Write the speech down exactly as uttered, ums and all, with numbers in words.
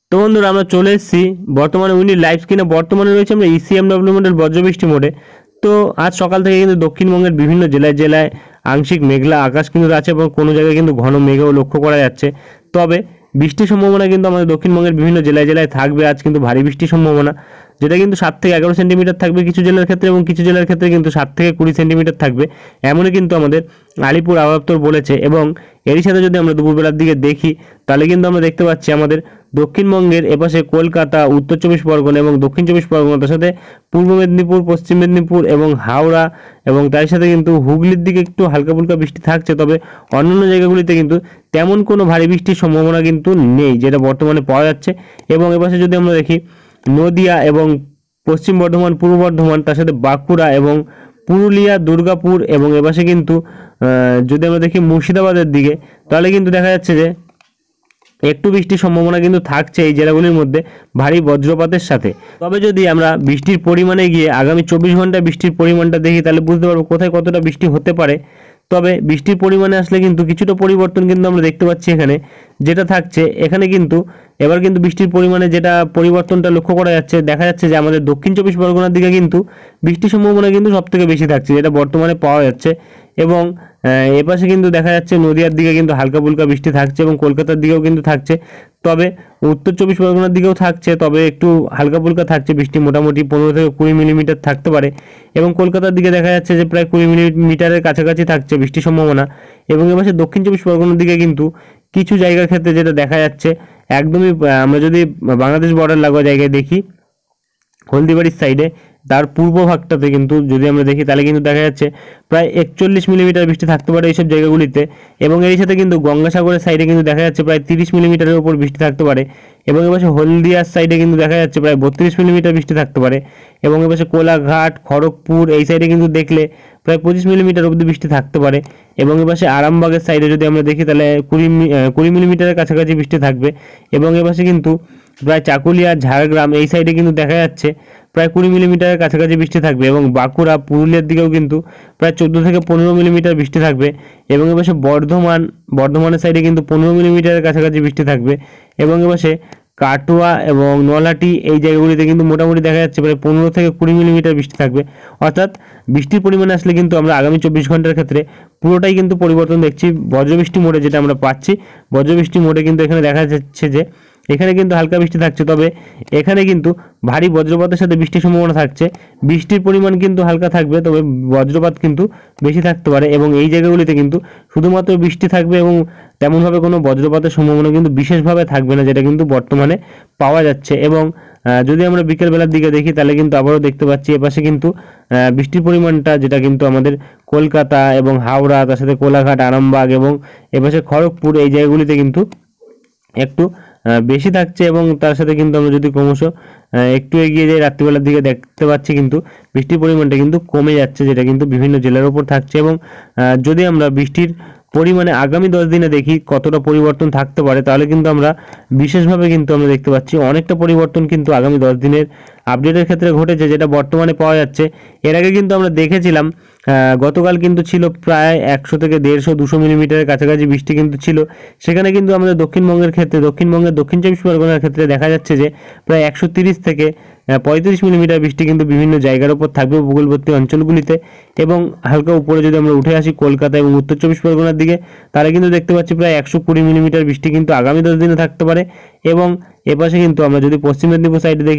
তো বন্ধুরা আমরা চলে এসেছি বর্তমানে উইন্ডি লাইভ স্ক্রিনে। বর্তমানে রয়েছে আমরা ইসিএমডব্লিউ মডেল বজ্রবৃষ্টি মোডে। তো আজ সকাল থেকে কিন্তু দক্ষিণবঙ্গের বিভিন্ন জেলায় জেলায় আংশিক মেঘলা আকাশ কিন্তু আছে এবং কোনো জায়গায় কিন্তু ঘন মেঘও লক্ষ্য করা যাচ্ছে। তবে বৃষ্টির সম্ভাবনা কিন্তু আমাদের দক্ষিণবঙ্গের বিভিন্ন জেলায় জেলায় থাকবে। আজ কিন্তু ভারী বৃষ্টির সম্ভাবনা, যেটা কিন্তু সাত থেকে এগারো সেন্টিমিটার থাকবে কিছু জেলার ক্ষেত্রে, এবং কিছু জেলার ক্ষেত্রে কিন্তু সাত থেকে কুড়ি সেন্টিমিটার থাকবে, এমনই কিন্তু আমাদের আলিপুর আবহাওয়া দপ্তর বলেছে। এবং এরই সাথে যদি আমরা দুপুরবেলার দিকে দেখি তাহলে কিন্তু আমরা দেখতে পাচ্ছি আমাদের দক্ষিণবঙ্গের এপাশে কলকাতা, উত্তর চব্বিশ পরগনা এবং দক্ষিণ চব্বিশ পরগনা, তার সাথে পূর্ব মেদিনীপুর, পশ্চিম মেদিনীপুর এবং হাওড়া, এবং তার সাথে কিন্তু হুগলির দিকে একটু হালকা ফুলকা বৃষ্টি থাকছে। তবে অন্যান্য জায়গাগুলিতে কিন্তু তেমন কোনো ভারী বৃষ্টির সম্ভাবনা কিন্তু নেই, যেটা বর্তমানে পাওয়া যাচ্ছে। এবং এপাশে যদি আমরা দেখি নদিয়া এবং পশ্চিম বর্ধমান, পূর্ব বর্ধমান, তার সাথে বাঁকুড়া এবং পুরুলিয়া, দুর্গাপুর, এবং এপাশে কিন্তু যদি আমরা দেখি মুর্শিদাবাদের দিকে, তাহলে কিন্তু দেখা যাচ্ছে যে একটু বৃষ্টির সম্ভাবনা কিন্তু থাকছে এই জেলাগুলির মধ্যে ভারী বজ্রপাতের সাথে। তবে যদি আমরা বৃষ্টির পরিমাণে গিয়ে আগামী চব্বিশ ঘন্টায় বৃষ্টির পরিমাণটা দেখি তাহলে বুঝতে পারবো কোথায় কতটা বৃষ্টি হতে পারে। তবে বৃষ্টির পরিমাণে আসলে কিন্তু কিছুটা পরিবর্তন কিন্তু আমরা দেখতে পাচ্ছি এখানে, যেটা থাকছে এখানে কিন্তু এবার কিন্তু বৃষ্টির পরিমাণে যেটা পরিবর্তনটা লক্ষ্য করা যাচ্ছে, দেখা যাচ্ছে যে আমাদের দক্ষিণ চব্বিশ পরগনার দিকে কিন্তু বৃষ্টির সম্ভাবনা কিন্তু সব থেকে বেশি থাকছে, যেটা বর্তমানে পাওয়া যাচ্ছে। এবং এপাশে কিন্তু দেখা যাচ্ছে নদিয়ার দিকে কিন্তু হালকা ফুলকা বৃষ্টি থাকছে এবং কলকাতার দিকেও কিন্তু থাকছে। তবে উত্তর চব্বিশ পরগনার দিকেও থাকছে, তবে একটু হালকা ফুলকা থাকছে বৃষ্টি, মোটামুটি পনেরো থেকে কুড়ি মিলিমিটার থাকতে পারে। এবং কলকাতার দিকে দেখা যাচ্ছে যে প্রায় কুড়ি মিলিমিটারের কাছাকাছি থাকছে বৃষ্টির সম্ভাবনা। এবং এপাশে দক্ষিণ চব্বিশ পরগনার দিকে কিন্তু কিছু জায়গার ক্ষেত্রে যেটা দেখা যাচ্ছে একদমই, আমরা যদি বাংলাদেশ বর্ডার লাগোয়া জায়গায় দেখি হলদিবাড়ির সাইডে, তার পূর্ব ভাগটাতে কিন্তু যদি আমরা দেখি তাহলে কিন্তু দেখা যাচ্ছে প্রায় একচল্লিশ মিলিমিটার বৃষ্টি থাকতে পারে এইসব জায়গাগুলিতে। এবং এর সাথে কিন্তু গঙ্গাসাগরের সাইডে কিন্তু দেখা যাচ্ছে প্রায় তিরিশ মিলিমিটারের উপর বৃষ্টি থাকতে পারে। এবং এপাশে হলদিয়ার সাইডে কিন্তু দেখা যাচ্ছে প্রায় বত্রিশ মিলিমিটার বৃষ্টি থাকতে পারে। এবং এপাশে কোলাঘাট, খড়গপুর এই সাইডে কিন্তু দেখলে প্রায় পঁচিশ মিলিমিটার অবধি বৃষ্টি থাকতে পারে। এবং এপাশে আরামবাগের সাইডে যদি আমরা দেখি তাহলে কুড়ি কুড়ি মিলিমিটারের কাছাকাছি বৃষ্টি থাকবে। এবং এপাশে কিন্তু প্রায় চাকুলিয়া, ঝাড়গ্রাম এই সাইডে কিন্তু দেখা যাচ্ছে প্রায় কুড়ি মিলিমিটারের কাছাকাছি বৃষ্টি থাকবে। এবং বাঁকুড়া, পুরুলিয়ার দিকেও কিন্তু প্রায় চোদ্দো থেকে পনেরো মিলিমিটার বৃষ্টি থাকবে। এবং এপাশে বর্ধমান, বর্ধমানের সাইডে কিন্তু পনেরো মিলিমিটারের কাছাকাছি বৃষ্টি থাকবে। এবং এপাশে কাটোয়া এবং নলহাটি এই জায়গাগুলিতে কিন্তু মোটামুটি দেখা যাচ্ছে প্রায় পনেরো থেকে কুড়ি মিলিমিটার বৃষ্টি থাকবে। অর্থাৎ বৃষ্টির পরিমাণে আসলে কিন্তু আমরা আগামী চব্বিশ ঘন্টার ক্ষেত্রে পুরোটাই কিন্তু পরিবর্তন দেখছি বজ্রবৃষ্টি মোডে, যেটা আমরা পাচ্ছি বজ্রবৃষ্টি মোডে কিন্তু এখানে দেখা যাচ্ছে যে এখানে কিন্তু হালকা বৃষ্টি থাকছে। তবে এখানে কিন্তু ভারী বজ্রপাতের সাথে বৃষ্টির সম্ভাবনা থাকছে। বৃষ্টির পরিমাণ কিন্তু হালকা থাকবে, তবে বজ্রপাত কিন্তু বেশি থাকতে পারে। এবং এই জায়গাগুলিতে কিন্তু শুধুমাত্র বৃষ্টি থাকবে এবং তেমনভাবে কোনো বজ্রপাতের সম্ভাবনা কিন্তু বিশেষভাবে থাকবে না, যেটা কিন্তু বর্তমানে পাওয়া যাচ্ছে। এবং যদি আমরা বিকেলবেলার দিকে দেখি তাহলে কিন্তু আবারও দেখতে পাচ্ছি এপাশে কিন্তু বৃষ্টির পরিমাণটা, যেটা কিন্তু আমাদের কলকাতা এবং হাওড়া, তার সাথে কোলাঘাট, আরামবাগ এবং এপাশে খড়গপুর এই জায়গাগুলিতে কিন্তু একটু বেশি থাকছে। এবং তার সাথে কিন্তু আমরা যদি ক্রমশ একটু এগিয়ে যাই রাত্রিবেলার দিকে দেখতে পাচ্ছি কিন্তু বৃষ্টির পরিমাণটা কিন্তু কমে যাচ্ছে, যেটা কিন্তু বিভিন্ন জেলার উপর থাকছে। এবং যদি আমরা বৃষ্টির পরিমাণে আগামী দশ দিনে দেখি কতটা পরিবর্তন থাকতে পারে, তাহলে কিন্তু আমরা বিশেষভাবে কিন্তু আমরা দেখতে পাচ্ছি অনেকটা পরিবর্তন কিন্তু আগামী দশ দিনের আপডেটের ক্ষেত্রে ঘটেছে, যেটা বর্তমানে পাওয়া যাচ্ছে। এর আগে কিন্তু আমরা দেখেছিলাম গতকাল কিন্তু ছিল প্রায় একশো থেকে দেড়শো দুশো মিলিমিটারের কাছাকাছি বৃষ্টি কিন্তু ছিল। সেখানে কিন্তু আমাদের দক্ষিণবঙ্গের ক্ষেত্রে, দক্ষিণবঙ্গের দক্ষিণ চব্বিশ পরগনার ক্ষেত্রে দেখা যাচ্ছে যে প্রায় একশো তিরিশ থেকে পঁয়ত্রিশ মিলিমিটার বৃষ্টি কিন্তু বিভিন্ন জায়গার উপর থাকবে উপকূলবর্তী অঞ্চলগুলিতে। এবং হালকা উপরে যদি আমরা উঠে আসি কলকাতা এবং উত্তর চব্বিশ পরগনার দিকে, তাহলে কিন্তু দেখতে পাচ্ছি প্রায় একশো কুড়ি মিলিমিটার বৃষ্টি কিন্তু আগামী দশ দিনে থাকতে পারে। এবং এপাশে কিন্তু আমরা যদি পশ্চিম মেদিনীপুর সাইডে দেখি